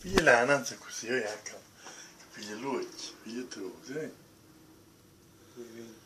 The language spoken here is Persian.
Piglia là, non così, ecco. Piglia lui, piglia tu, sì.